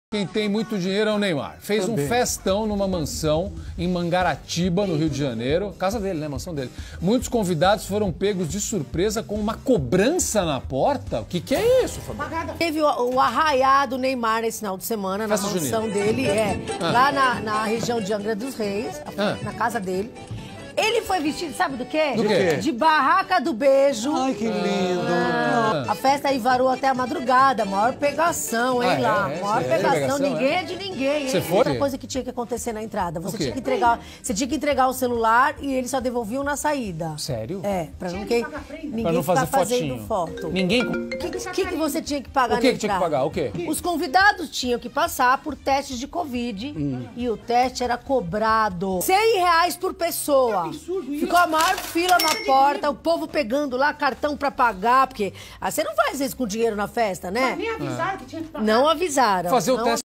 Quem tem muito dinheiro é o Neymar. Fez um festão numa mansão em Mangaratiba, no Rio de Janeiro. Casa dele, né? Mansão dele. Muitos convidados foram pegos de surpresa com uma cobrança na porta. O que é isso, Fabio? Teve o arraiado Neymar nesse final de semana, na mansão dele, lá na região de Angra dos Reis, na casa dele. Ele foi vestido, sabe do quê? Do quê? De barraca do beijo. Ai, que lindo! A festa aí varou até a madrugada, maior pegação, hein, lá. Maior pegação, ninguém é de ninguém. Você foi? Outra coisa que tinha que acontecer na entrada. Você tinha que entregar o celular e eles só devolviam na saída. Sério? É, pra ninguém não fazer ficar fazendo foto. Ninguém... O que você tinha que pagar O que tinha que pagar? O quê? Os convidados tinham que passar por testes de Covid e o teste era cobrado. R$100 por pessoa. Ficou a maior fila na porta, o povo pegando lá cartão pra pagar, porque você não faz isso com dinheiro na festa, né? Mas nem avisaram que tinha que pagar. Não avisaram. Fazer o teste